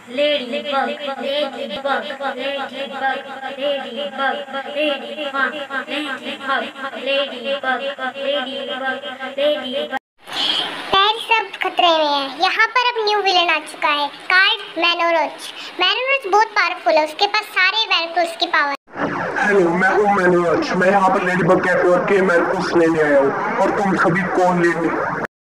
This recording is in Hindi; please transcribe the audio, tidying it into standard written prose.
Ladybug, ladybug, ladybug, ladybug, ladybug, ladybug. पैर सब खतरे में है। यहाँ पर अब न्यू विलेन आ चुका है, कार्ड मैनोरोच। मैनोरोच बहुत पावरफुल है, उसके पास सारे वैल्यूज की पावर। हेलो, मैं हूँ मैनोरोच। मैं यहाँ पर लेडीबग कैटनॉर के मैनोरोच लेने आया हूँ और तुम सभी कौन लेने